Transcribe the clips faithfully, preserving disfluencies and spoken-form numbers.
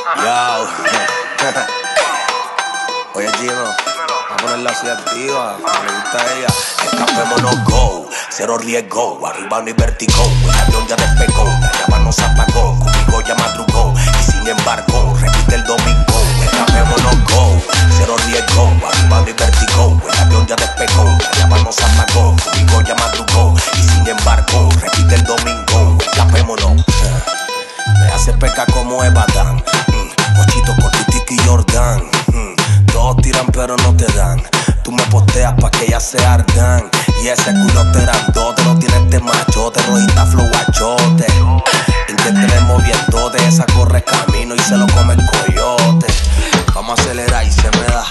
Yo. Oye, Gino, vamos a ponerla así activa, como le gusta a ella. Escapémonos, go, cero riesgo, arriba ni vertigo. El avión ya despegó, la llama no se apagó, conmigo ya madrugó, y sin embargo, repite el domingo. Escapémonos, go, cero riesgo, arriba ni vertigo. El avión ya despegó, la llama no se apagó, conmigo ya madrugó, y sin embargo, repite el domingo. Escapémonos. Me hace peca como Evadán, mm, Pochito, Cortitiki y Jordan. mm, Todos tiran pero no te dan. Tú me posteas pa' que ellas se ardan. Y ese culo te grandote, no tiene este machote, rojita flow achote. En que tenemos vientote, esa corre camino y se lo come el coyote. Vamos a acelerar y se me da.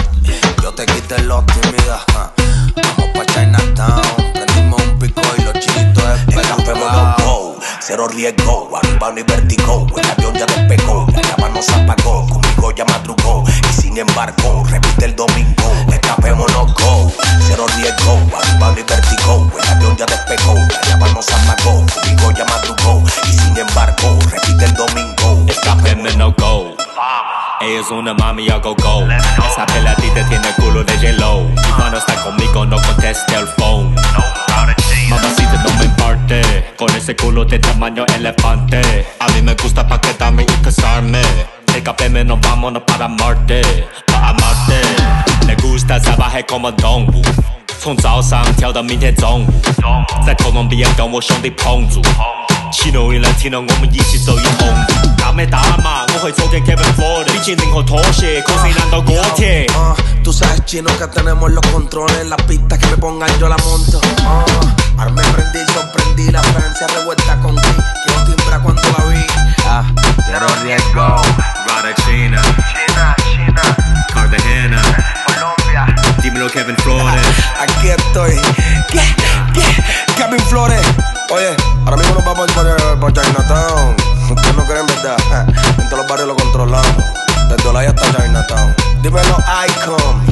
Yo te quité los tímidas. Vamos pa' Chinatown, prendimos un pico y los chilitos esperando. Cero riesgo, arriba ni vertigo. El avión ya despegó, la llama no se apagó, conmigo ya madrugó, y sin embargo, repite el domingo. Escapémonos, go, cero riesgo, arriba ni vertigo. El avión ya despegó, la llama no se apagó, conmigo ya madrugó, y sin embargo, repite el domingo. Escapémonos, go. Ella es una mami a go go. Esa peladita tiene el culo de J-Lo. Y cuando está conmigo no conteste el phone. Mamacita no me imparte, con ese culo de tamaño elefante. A mí me gusta pa' quedarme y casarme. Escapémonos, vámonos para Marte, para amarte. Me gusta salvaje como动物，从早上跳到明天中午，在哥伦比亚跟我兄弟碰住。喜怒与人听了我们一起走一红路。大美大马，我会昨天 Kevin Ford， 比起灵活拖鞋，可谁难到锅贴。 Uh, tú sabes, chino, que tenemos los controles. La pista que me pongan yo la monto. Uh, ahora me prendí, sorprendí. La Francia revuelta con ti. Quiero timbra cuando la vi. Ah, cero riesgo. Rada China, China, China, Cartagena, Colombia. dímelo Kevin Flores. Aquí estoy. ¿Qué? ¿Qué? Kevin Flores. Oye, ahora mismo nos vamos para, para Chinatown. Ustedes no creen, ¿verdad? En todos los barrios lo controlamos. Desde Olaya hasta Chinatown. Dímelo, Icon.